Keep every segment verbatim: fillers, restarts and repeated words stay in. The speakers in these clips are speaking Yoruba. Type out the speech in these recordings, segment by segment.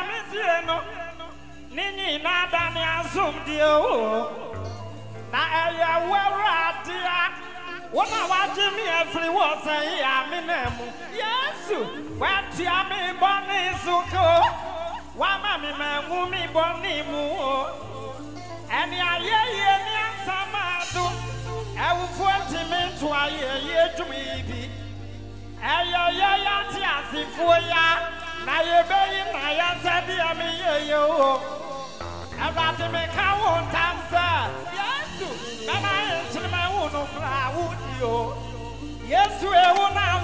Yamisiano Nini Nadani Azum Dio Na Aya Waradia. What I want me every was a yaminemu. Yes, when Tiami Bonnie Suko, Wamami Mumi Bonnie Moo, and Yaya Samadu, I will forty men to a year to me. Aya Yaya Tiasi for ya, Naya Naya Sadi, yo. I got to make a one time, sir. Yes, and I enter my own flower. Yes, we will now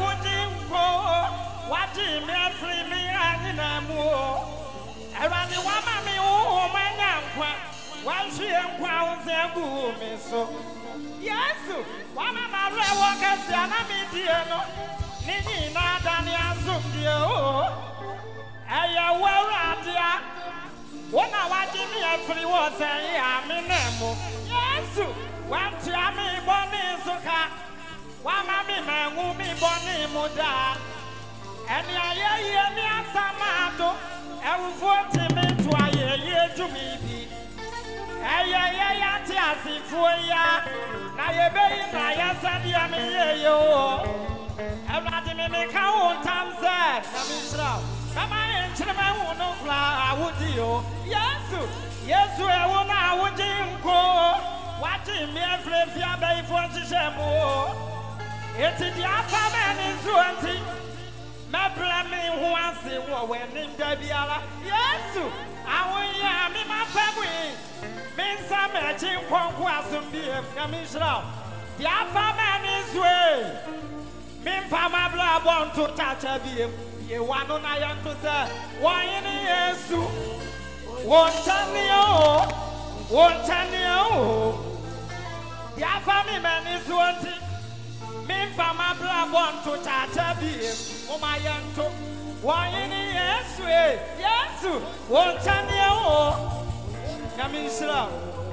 go. What do you mean, free me? I need a more. I ran the woman, me, oh, my young one. She and crowns and boom, so. Yes, one of my walkers, and I mean, dear, no. Nini, not Daniel, so dear. I well, dear. One hour, Jimmy, and free was a yaminemo. Yes, one Tiami Bonnie Suka. Wamami me ngumi boni muda eni aye ni asamato ewufo timi to aye ye tumi bi eye ye ya ti asifo ya na ye be na ya sadi ami ye yo Everybody me me ka won tamse na mi sra mama en chirema hu no fla awudi yo Yesu Yesu e wo na awudi nko wati mi efrefia be ifo nhihemu It's the upper man is twenty. My blaming who wants it when in Debiala. Yes, I will hear me, my family. Means I'm a chin conquest be a commissioner. The upper man is way. Mean for my blood want to touch a beam. You want on I am to say, why in the yes, won't tell me, won't tell me. The upper man is twenty. Min fama bla want to tata be o my yanto why in yes way yes won tane o na min sira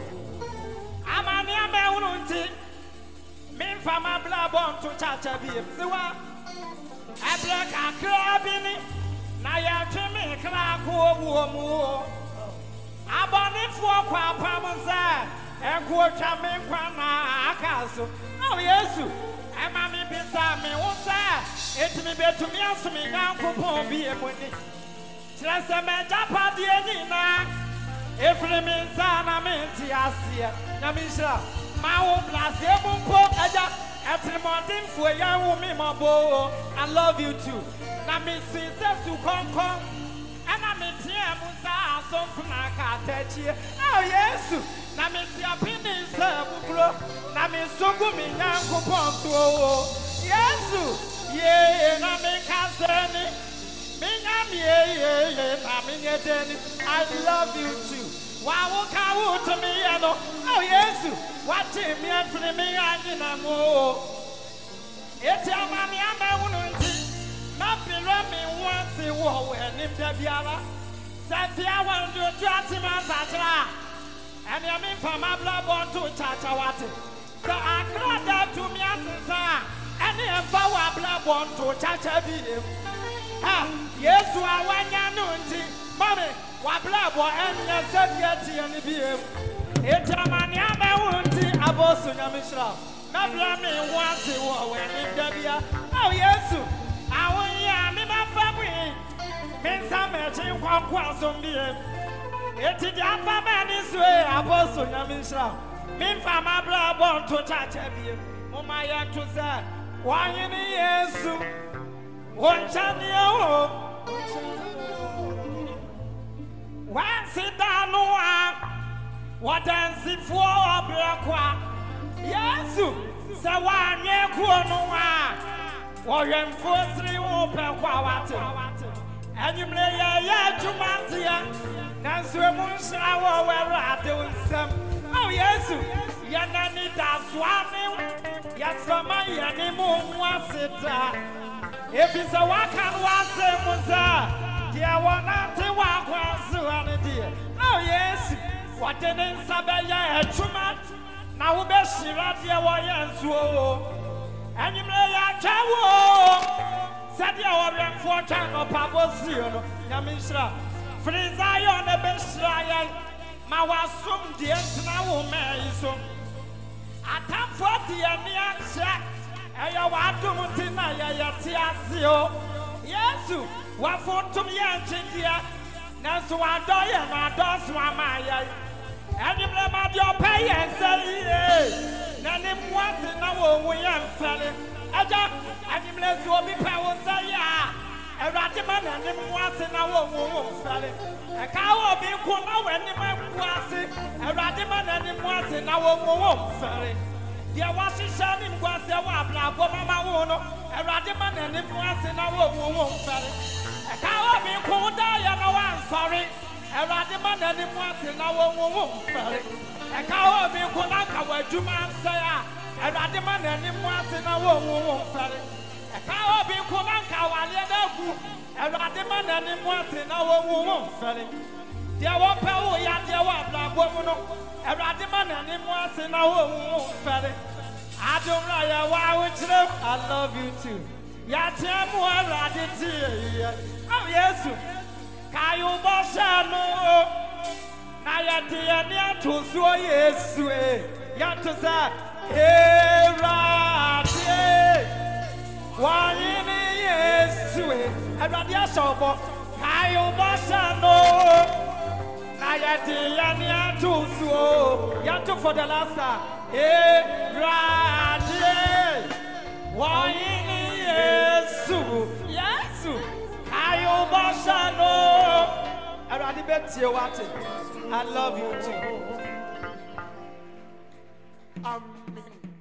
amani ame ununti min fama bla want to tata be se wa abla ka krabini na ya twemi kra ko wo mu aboni fo kwa pamusa enko twa men kwa na akaso oh yesu Emami bisa me wonsa etimi betumi asumi nyankopon bi emoni Trese me japa de ni na efre me nsa na me nti ase na me hira ma wo blase ebumpo aja etimodin fo ya wo mi mabo I love you too na me si se su konkon ana me tie musa asomfuna ka tachi oh yesu na me si apini se bubro na me sogu mi nyankopon to yesu ye na me kaseni me nyam ye ye na me nyedeni I love you too wa wo ka wo to me ye no oh yesu what me afri me anyi na mo eti amani amewunu nti na pilo me wansi wo we nim da biara safia wan do to atima satra and I mean for my blood born to Chachawati. So I cried out to me as a and if our blood born to Chachabi. Ah, yes, I want Yanunti, Mommy, what blood born and the Soviet and the B M. It's a man, Yamanti, Abosu Yamishra. Not blaming once a war when in Debia. Oh, yes, I want Yami, my family. Men some matching one quarter on B M. Eti the upper man is way, Apostle Yamisha. Min fama bla born to touch a beam. Mama yan to say, why in the years? One channel. One sit down, no one. What dance it for a black? Yes, so one year, no one. Or you enforce three open quality. And you play a year to Mantia. Nansu emunshira wo wera adewsam oh yesu ya nani da swami ya swama ya ni mu wasita efisa wakan wase muza dia wona te wa kwasu ane dia oh yesu wadene nsabe ya etuma na wo be shira dia wo ya nsu o enyimre ya twawo sadia wo remfo twa no pabo sio no nyamishira Frizayon e Besrayan, Mawasum Dientina woman is so. I come for the Anian Shack, and you want to Mutina Yatiasio. Yes, what for to me and Chindia, Nansu Adoya and Ados Wamaya. And you blame out your pay and say, Nanny was in our way and fell it. And you bless your be power say, a radiman and him was in our womb fell it. A cow be cool when him was it. A radiman and him was in our womb fell it. There was a shining was a wabla, Mama, a radiman and him was in our womb fell it. A cow be cool, Diana, I'm sorry. A radiman and him was in our womb fell it. A cow be cool, where you man say, a radiman and him was in our womb fell it. A cow be cool, a radiman and him was in our womb fell it. There were power, there were black woman, a radiman and him was in our womb fell it. I don't know why we love, I love you too. Yatia more radity. Oh, yes. Kayu Boshano. Nayatia near to so yes. Yatusa. Hey, Radi. Why in yes. A radia sobo. Kayu Boshano. Nayatia near to so. Yatu for the last time. Hey, Radi. Why in yes. Yes. Kayu Boshano. I love you too. Amen.